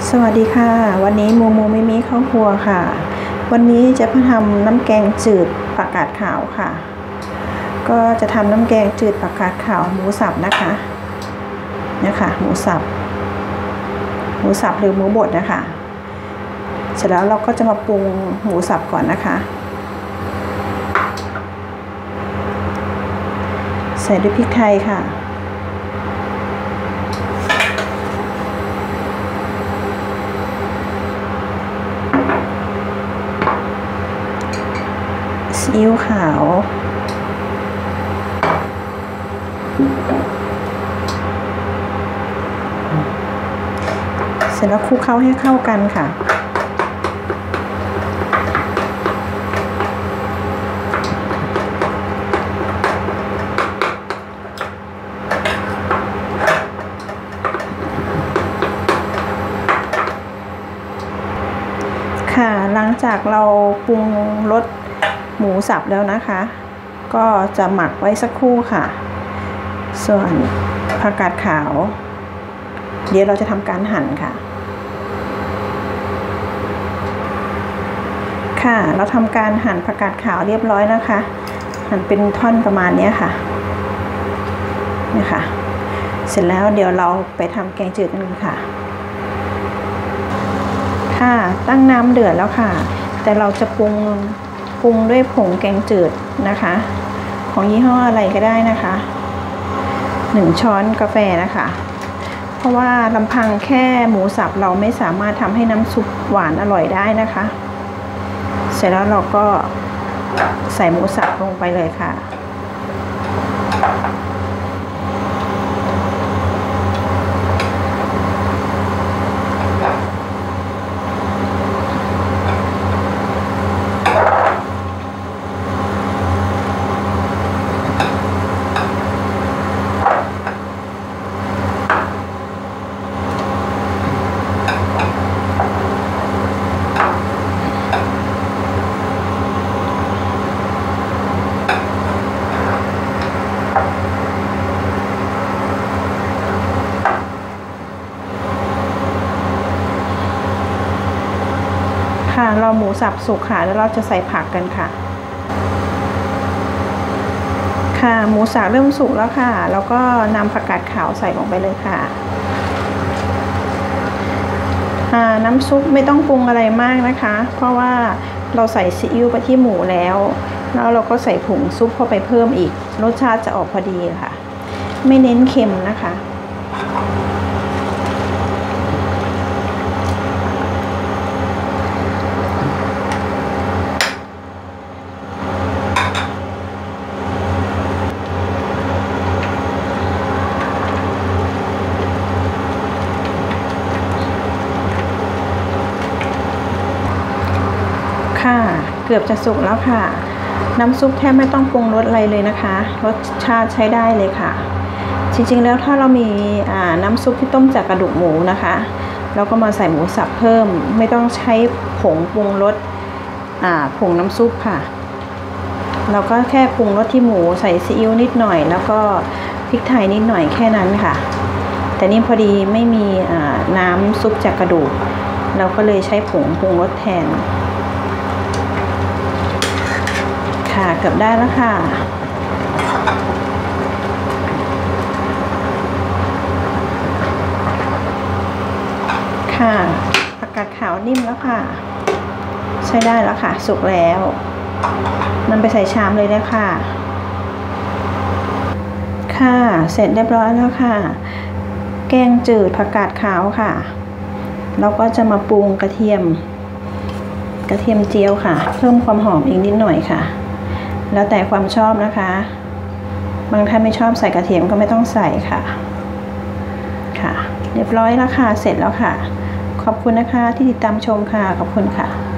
สวัสดีค่ะวันนี้โมมิมิเข้าครัวค่ะวันนี้จะทำน้ำแกงจืดผักกาดขาวค่ะก็จะทำน้ำแกงจืดผักกาดขาวหมูสับนะคะหมูสับหรือหมูบดนะคะเสร็จแล้วเราก็จะมาปรุงหมูสับก่อนนะคะใส่ด้วยพริกไทยค่ะซีอิ๊วขาวเสร็จแล้วคลุกเคล้าให้เข้ากันค่ะหลังจากเราปรุงรสหมูสับแล้วนะคะก็จะหมักไว้สักครู่ค่ะส่วนผักกาดขาวเดี๋ยวเราจะทำการหั่นค่ะเราทำการหั่นผักกาดขาวเรียบร้อยนะคะหั่นเป็นท่อนประมาณนี้ค่ะนี่ค่ะเสร็จแล้วเดี๋ยวเราไปทำแกงจืดกันค่ะตั้งน้ำเดือดแล้วค่ะแต่เราจะปรุงด้วยผงแกงจืดนะคะของยี่ห้ออะไรก็ได้นะคะ1 ช้อนกาแฟนะคะเพราะว่าลำพังแค่หมูสับเราไม่สามารถทำให้น้ำซุปหวานอร่อยได้นะคะเสร็จแล้วเราก็ใส่หมูสับลงไปเลยค่ะเราหมูสับสุกค่ะแล้วเราจะใส่ผักกันค่ะหมูสับเริ่มสุกแล้วค่ะแล้วก็นำผักกาดขาวใส่ลงไปเลยค่ะน้ำซุปไม่ต้องปรุงอะไรมากนะคะเพราะว่าเราใส่ซีอิ๊วไปที่หมูแล้วเราก็ใส่ผงซุปเข้าไปเพิ่มอีกรสชาติจะออกพอดีค่ะไม่เน้นเค็มนะคะเกือบจะสุกแล้วค่ะน้ำซุปแทบไม่ต้องปรุงรสอะไรเลยนะคะรสชาติใช้ได้เลยค่ะจริงๆแล้วถ้าเรามีน้ำซุปที่ต้มจากกระดูกหมูนะคะเราก็มาใส่หมูสับเพิ่มไม่ต้องใช้ผงปรุงรสผงน้ำซุปค่ะเราก็แค่ปรุงรสที่หมูใส่ซีอิ๊วนิดหน่อยแล้วก็พริกไทยนิดหน่อยแค่นั้นค่ะแต่นี่พอดีไม่มีน้ำซุปจากกระดูกเราก็เลยใช้ผงปรุงรสแทนเกือบได้แล้วค่ะผักกาดขาวนิ่มแล้วค่ะใช้ได้แล้วค่ะสุกแล้วนำไปใส่ชามเลยนะคะเสร็จเรียบร้อยแล้วค่ะแกงจืดผักกาดขาวค่ะเราก็จะมาปรุงกระเทียมเจียวค่ะเพิ่มความหอมอีกนิดหน่อยค่ะแล้วแต่ความชอบนะคะบางท่านไม่ชอบใส่กระเทียมก็ไม่ต้องใส่ค่ะเรียบร้อยแล้วค่ะเสร็จแล้วค่ะขอบคุณนะคะที่ติดตามชมค่ะขอบคุณค่ะ